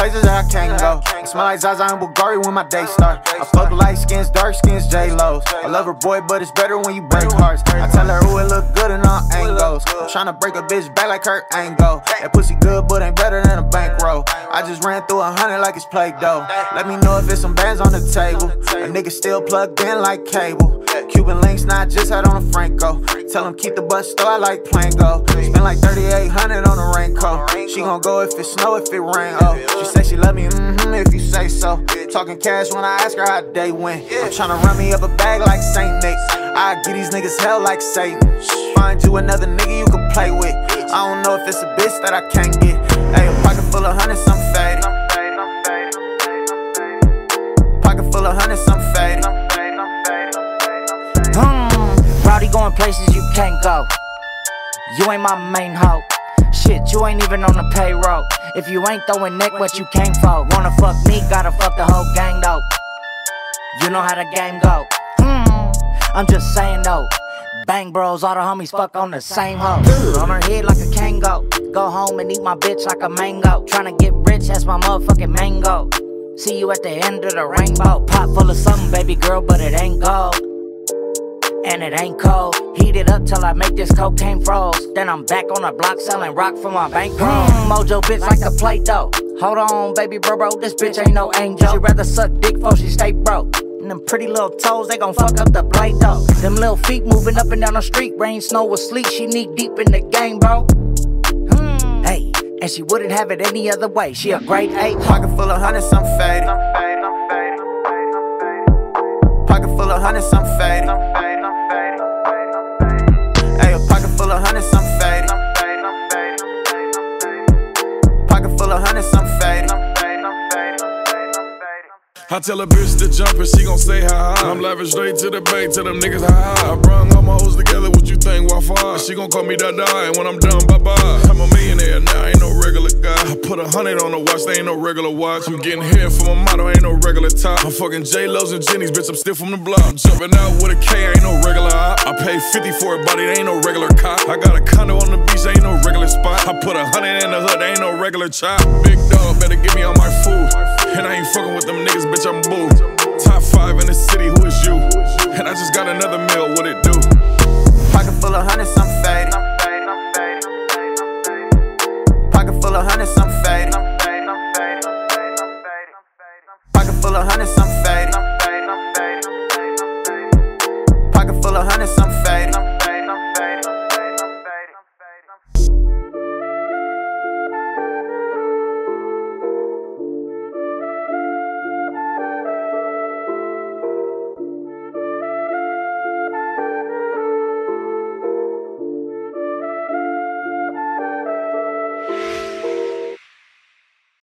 places that I can't go. I smell like Zaza and Bulgari when my day start. I fuck light skins, dark skins, J-Lo's. I love her boy, but it's better when you break hearts. I tell her, ooh, it look good in all angles. I'm tryna break a bitch back like her angle. That pussy good, but ain't better than a bankroll. I just ran through 100 like it's Play-Doh. Let me know if it's some bands on the table. A nigga still plugged in like cable. Cuban links, not just had on a Franco. Tell him keep the bus store, I like Plango. Spend like 3,800 on a raincoat. She gon' go if it snow, if it rain, oh. She say she love me, if you say so. Talking cash when I ask her how they went. I'm tryna run me up a bag like Saint Nick. I give these niggas hell like Satan. Find you another nigga you can play with. I don't know if it's a bitch that I can't get. Hey, a pocket full of hundreds, I'm faded. Pocket full of hundreds, I'm faded. Rowdy going places you can't go. You ain't my main hoe. Shit, you ain't even on the payroll. If you ain't throwing neck, what you came for? Wanna fuck me, gotta fuck the whole gang though. You know how the game go. I'm just saying though. Bang bros, all the homies fuck on the same hoe. On her head like a Kango. Go home and eat my bitch like a mango. Tryna get rich, that's my motherfucking mango. See you at the end of the rainbow. Pot full of something, baby girl, but it ain't gold. And it ain't cold. Heat it up till I make this cocaine froze. Then I'm back on the block selling rock for my bankroll. Mojo bitch like a Play-Doh. Hold on, baby bro, this bitch ain't no angel. She rather suck dick before she stay broke. And them pretty little toes, they gon' fuck up the plate though. Them little feet moving up and down the street. Rain, snow, or sleet, she knee deep in the game, bro. Hey, and she wouldn't have it any other way. She a grade 8. Pocket full of hundreds, I'm faded. Pocket full of hundreds, I'm faded. Hey, a pocket full of hundreds, I'm faded. Pocket full of hundreds, I'm faded. I tell a bitch to jump and she gon' say hi. I'm laughing straight to the bank, tell them niggas hi. I brung all my hoes together, what you think, Wi-Fi? She gon' call me Dada, and when I'm done, bye-bye. I'm a millionaire now, ain't no regular guy. I put 100 on the watch, they ain't no regular watch. I'm getting here for my motto, ain't no regular top. I'm fucking J-Lo's and Jenny's, bitch, I'm still from the block. I'm jumping out with a K, ain't no regular op. I paid 50 for a body, they ain't no regular cop. I got a condo on the beach, ain't no regular spot. I put 100 in the hood, they ain't no regular chop. Big dog, better give me all my food. And I ain't fucking with them niggas, bitch, I'm boo. Top 5 in the city, who is you? And I just got another meal, what it do? Pocket full of hundreds, I'm faded. Pocket full of hundreds, I'm faded. Pocket full of hundreds, I'm faded. Pocket full of hundreds, I'm faded.